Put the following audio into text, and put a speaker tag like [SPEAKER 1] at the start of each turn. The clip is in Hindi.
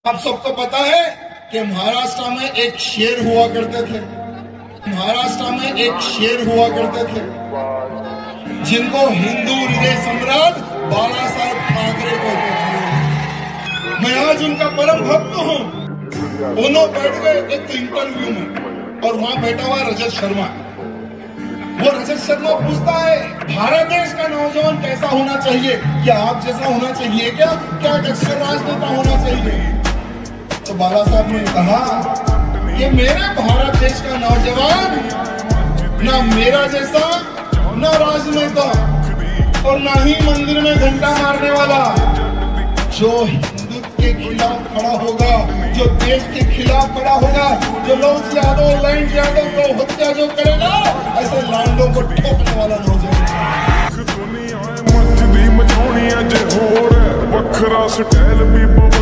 [SPEAKER 1] आप सबको पता है कि महाराष्ट्र में एक शेर हुआ करते थे। महाराष्ट्र में एक शेर हुआ करते थे जिनको हिंदू हृदय सम्राट बाला साहेब ठाकरे कहते थे। मैं आज उनका परम भक्त हूँ। दोनों बैठ गए एक इंटरव्यू में और वहां बैठा हुआ रजत शर्मा। वो रजत शर्मा पूछता है भारत देश का नौजवान कैसा होना चाहिए, क्या आप जैसा होना चाहिए, क्या क्या अक्षर राजनेता होना चाहिए। तो बाला साहब ने कहा कि मेरे भारत देश का नौजवान ना मेरा जैसा, ना राजनेता और ना ही मंदिर में घंटा मारने वाला। जो हिंदुत्व के खिलाफ खड़ा होगा, जो देश के खिलाफ खड़ा होगा, जो लौट यादव लैंड यादव को हत्या जो करेगा, ऐसे लांडों को ठोकने वाला नौजवान।
[SPEAKER 2] वखरा स्टाइल भी